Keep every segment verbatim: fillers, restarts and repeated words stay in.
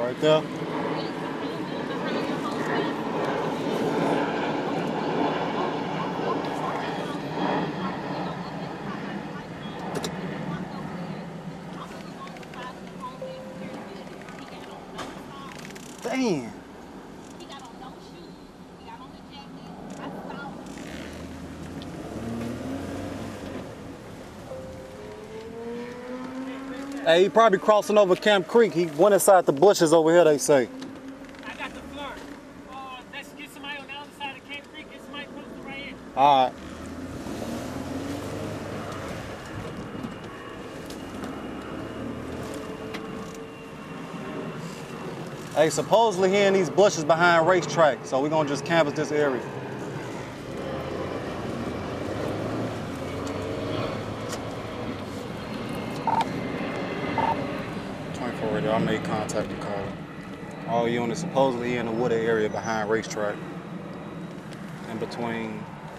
Right there. Damn. Hey, he probably crossing over Camp Creek. He went inside the bushes over here, they say. I got the floor. Uh, let's get somebody on the other side of Camp Creek. Get somebody posted right in. All right. Hey, supposedly he in these bushes behind racetrack, so we're gonna just canvass this area. twenty-four radio, I made contact and call. All units supposedly in the wooded area behind racetrack. In between.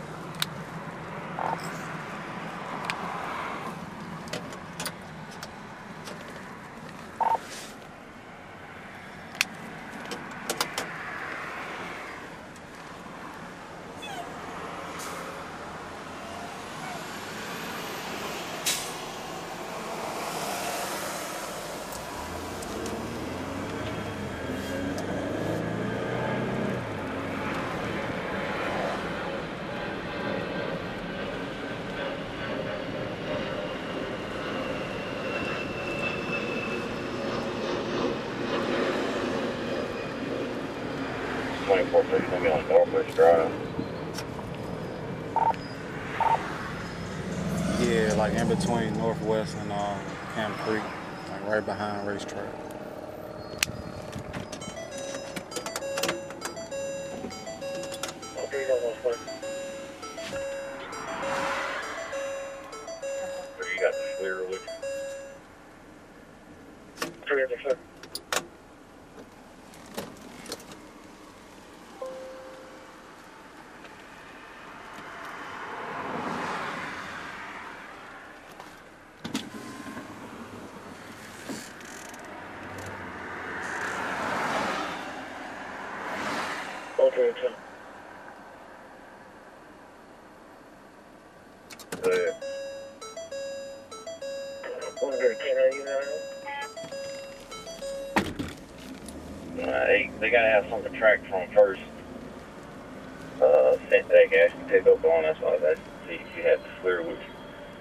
twenty-four six gonna be on Northwest Drive. Yeah, like in between Northwest and uh, Camp Creek, like right behind racetrack. Okay, you got one foot. Or you got the clear with you. Three other foot. Okay, two. Good. one hundred ten, are you now? Uh, they, they gotta have something to track from first. Uh, sent that gas to pick up on us, so that's see if you have the clear with you.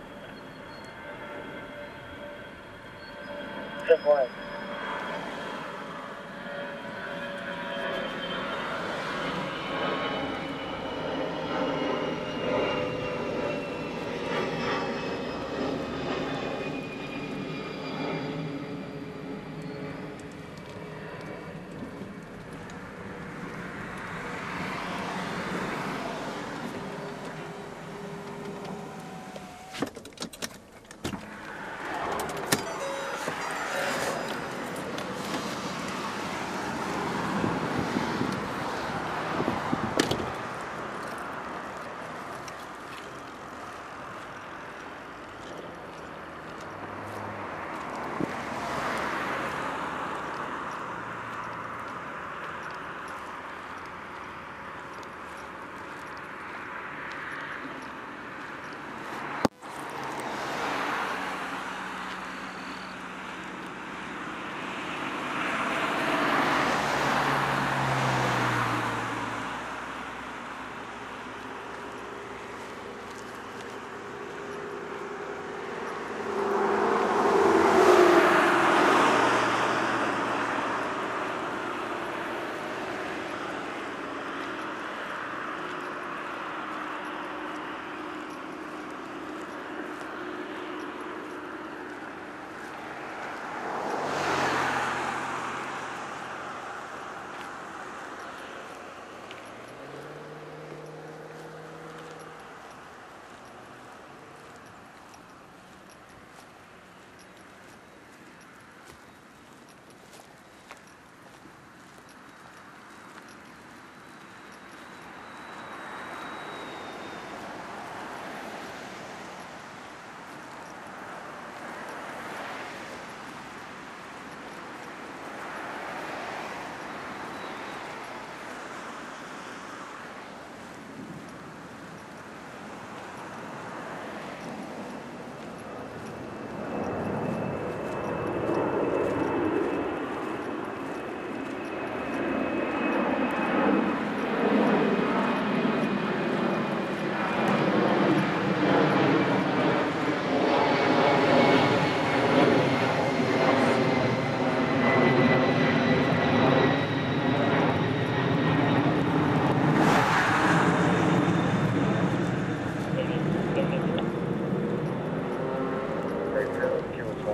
Just one.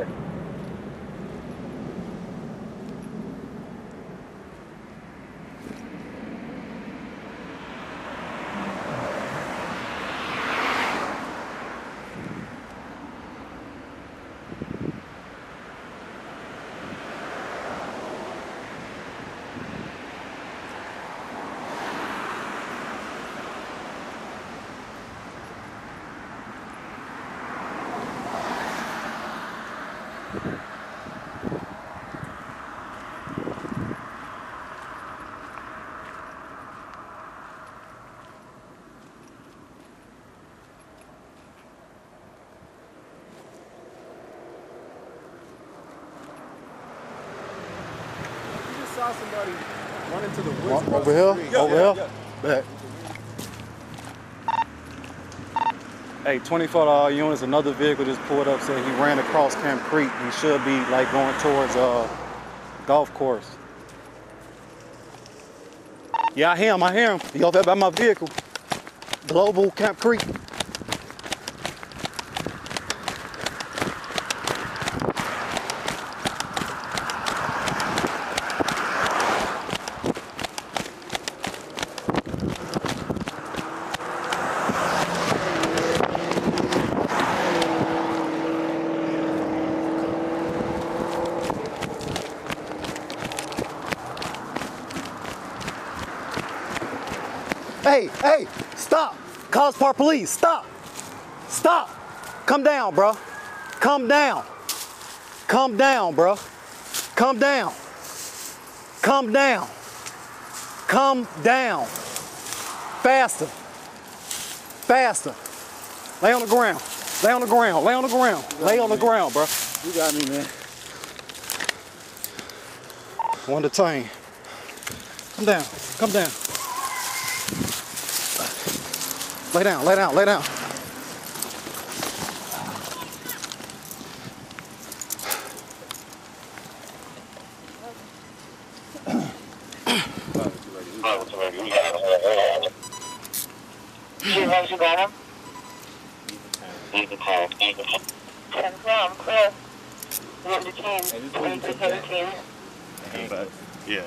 report. Saw somebody run into the woods. Over over here? Yeah, over yeah, here? yeah. Back. Hey, twenty-four to all units, another vehicle just pulled up, said he ran across Camp Creek. He should be like going towards uh golf course. Yeah, I hear him, I hear him. He over there by my vehicle. Global Camp Creek. Hey, hey, stop. College Park Police, stop. Stop. Come down, bro. Come down. Come down, bro. Come down. Come down. Come down. Faster. Faster. Lay on the ground. Lay on the ground. Lay on the ground. Lay on the ground, bro. You got me, man. One detain. Come down. Come down. Lay down, lay down, lay down. How's you going? ten from Chris. One to ten. One to seventeen. Yeah, yeah.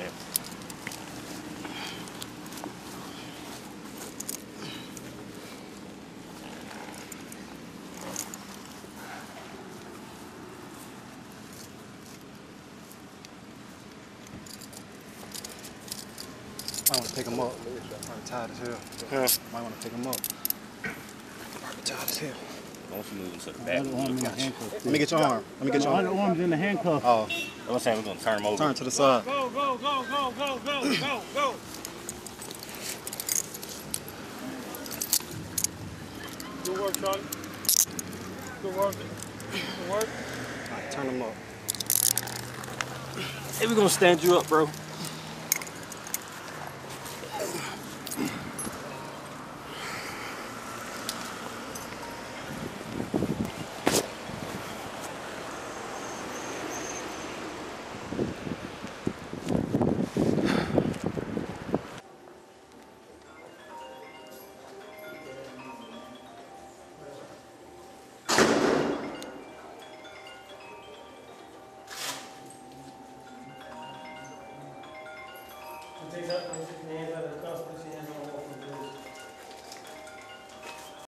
I want to pick him up. Probably tired as hell. Yeah. Might want to pick him up. Probably tired as hell. Don't you move to the back. Let me get your arm. Let me get your One arm. arm's in the handcuff. Oh, I'm saying we're gonna turn him over. turn to the side. Go, go, go, go, go, go, go, go. Good work, Charlie. Good work. Good work. All right, turn him up. Hey, we're gonna stand you up, bro. Take that, take your hands out of